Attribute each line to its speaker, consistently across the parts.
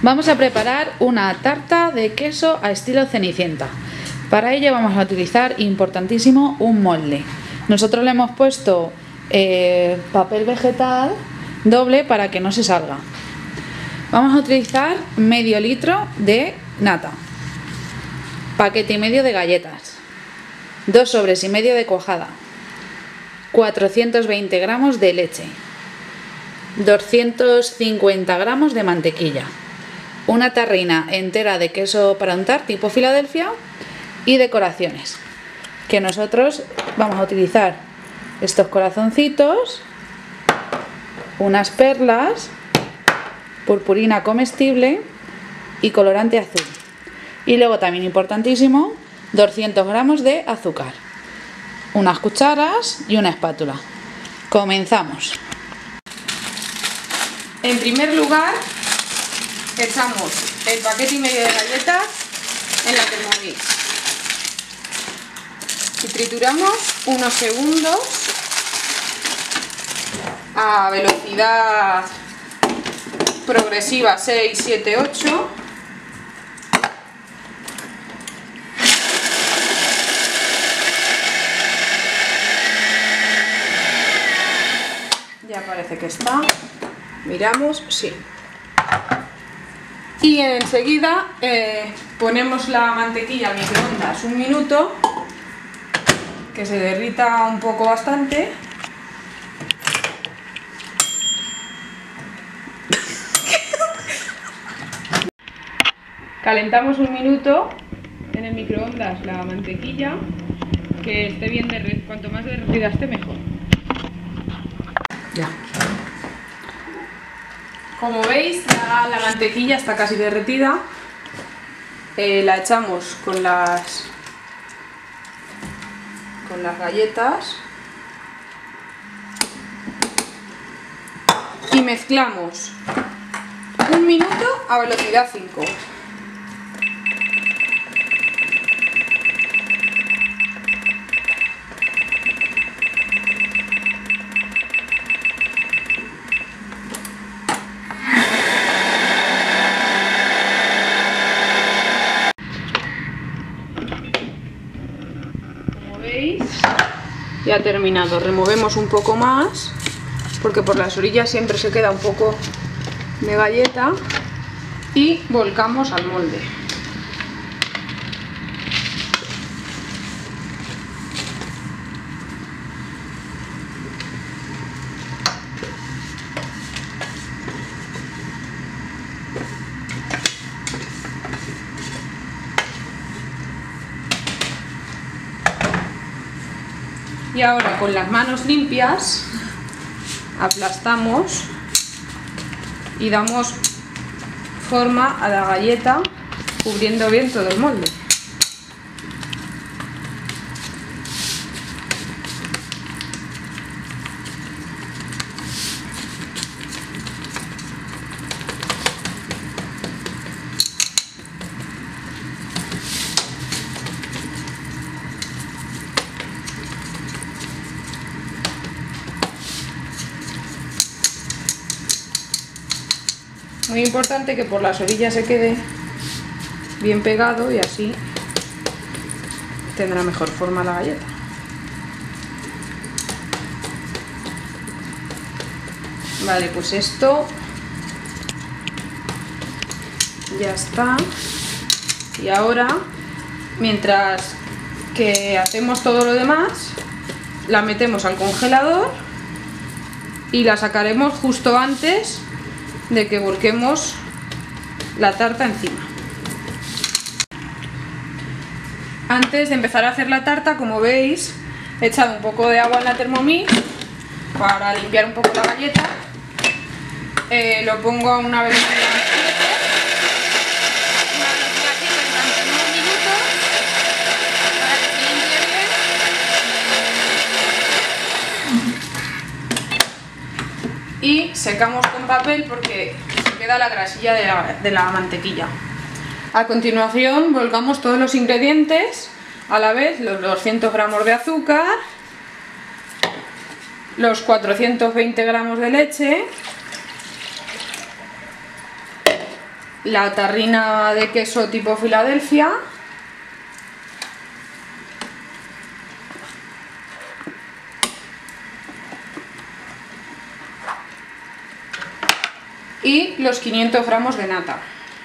Speaker 1: Vamos a preparar una tarta de queso a estilo Cenicienta. Para ello vamos a utilizar, importantísimo, un molde. Nosotros le hemos puesto papel vegetal doble para que no se salga. Vamos a utilizar medio litro de nata, paquete y medio de galletas, 2 sobres y medio de cuajada, 420 gramos de leche, 250 gramos de mantequilla, una tarrina entera de queso para untar tipo Filadelfia y decoraciones, que nosotros vamos a utilizar estos corazoncitos, unas perlas, purpurina comestible y colorante azul. Y luego también importantísimo, 200 gramos de azúcar, unas cucharas y una espátula. Comenzamos.
Speaker 2: En primer lugar, echamos el paquete y medio de galletas en la Thermomix y trituramos unos segundos a velocidad progresiva 6, 7, 8. Ya parece que está. Miramos, sí. Y enseguida ponemos la mantequilla al microondas un minuto, que se derrita un poco bastante. Calentamos un minuto en el microondas la mantequilla, que esté bien derretida, cuanto más derretida esté mejor.
Speaker 1: Ya.
Speaker 2: Como veis, ya la mantequilla está casi derretida. La echamos con las galletas y mezclamos un minuto a velocidad 5. Ya ha terminado. Removemos un poco más porque por las orillas siempre se queda un poco de galleta y volcamos al molde. Y ahora con las manos limpias aplastamos y damos forma a la galleta cubriendo bien todo el molde. Muy importante que por las orillas se quede bien pegado y así tendrá mejor forma la galleta. Vale, pues esto ya está. Y ahora, mientras que hacemos todo lo demás, la metemos al congelador y la sacaremos justo antes de que volquemos la tarta encima. Antes de empezar a hacer la tarta, como veis, he echado un poco de agua en la Thermomix para limpiar un poco la galleta. Lo pongo a una velocidad 7, durante unos minutos para que se limpie bien. Y secamos con papel porque se queda la grasilla de la mantequilla. A continuación volcamos todos los ingredientes a la vez, los 200 gramos de azúcar, los 420 gramos de leche la tarrina de queso tipo Filadelfia. Y los 500 gramos de nata.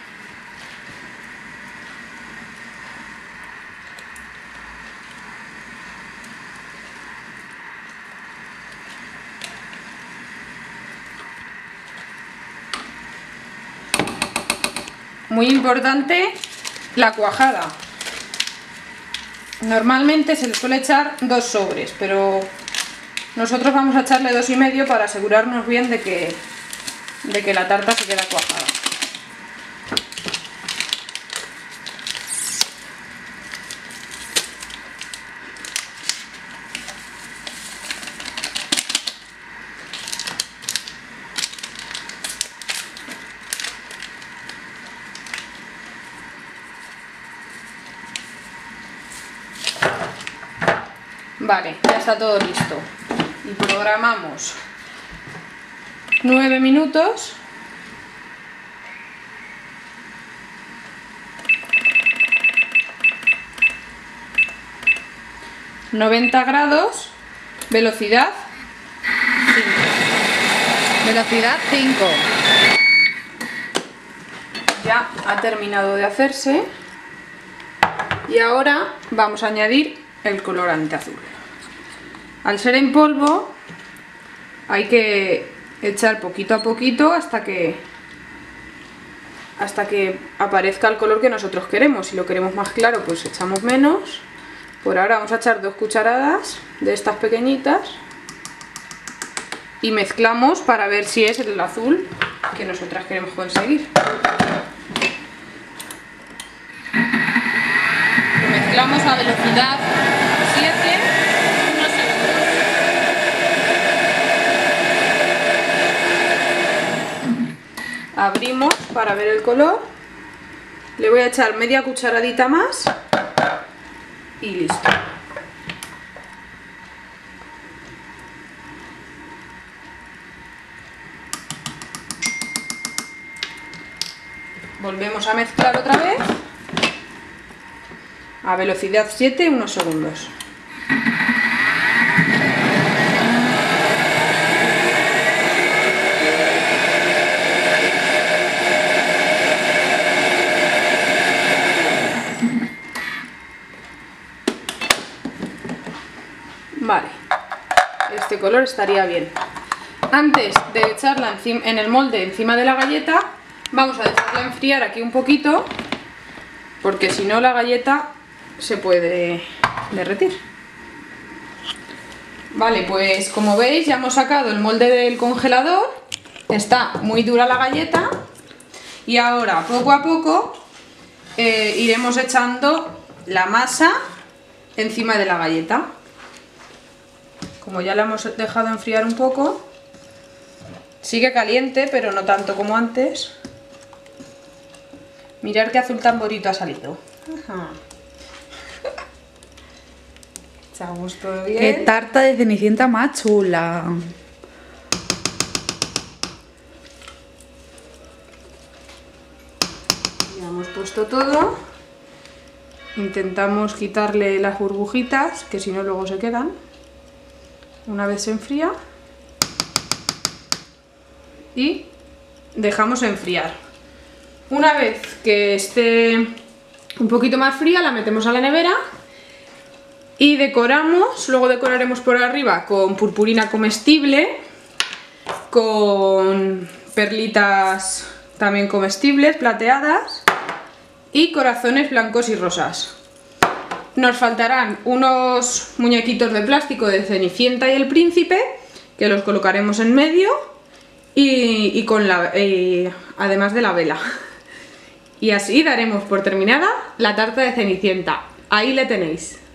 Speaker 2: Muy importante la cuajada. Normalmente se le suele echar 2 sobres, pero nosotros vamos a echarle 2,5 para asegurarnos bien de que la tarta se queda cuajada. Vale, ya está todo listo. Y programamos 9 minutos. ...90 grados... ...velocidad 5.
Speaker 1: Velocidad 5.
Speaker 2: Ya ha terminado de hacerse. Y ahora vamos a añadir el colorante azul. Al ser en polvo hay que echar poquito a poquito hasta que aparezca el color que nosotros queremos. Si lo queremos más claro, pues echamos menos. Por ahora vamos a echar 2 cucharadas de estas pequeñitas y mezclamos para ver si es el azul que nosotras queremos conseguir. Lo mezclamos a velocidad 7, unos segundos. Abrimos para ver el color. Le voy a echar media cucharadita más y listo. Volvemos a mezclar otra vez a velocidad 7, unos segundos. Vale, este color estaría bien. Antes de echarla en el molde encima de la galleta, vamos a dejarla enfriar aquí un poquito, porque si no la galleta se puede derretir. Vale, pues como veis ya hemos sacado el molde del congelador. Está muy dura la galleta y ahora poco a poco iremos echando la masa encima de la galleta. Como ya la hemos dejado enfriar un poco, sigue caliente, pero no tanto como antes. Mirad qué azul tan bonito ha salido. Ajá. Echamos todo bien.
Speaker 1: Qué tarta de Cenicienta más chula.
Speaker 2: Ya hemos puesto todo. Intentamos quitarle las burbujitas, que si no luego se quedan. Una vez se enfría. Y dejamos enfriar. Una vez que esté un poquito más fría, la metemos a la nevera y decoramos. Luego decoraremos por arriba con purpurina comestible, con perlitas también comestibles, plateadas, y corazones blancos y rosas. Nos faltarán unos muñequitos de plástico de Cenicienta y el Príncipe, que los colocaremos en medio y además de la vela. Y así daremos por terminada la tarta de Cenicienta. Ahí le tenéis.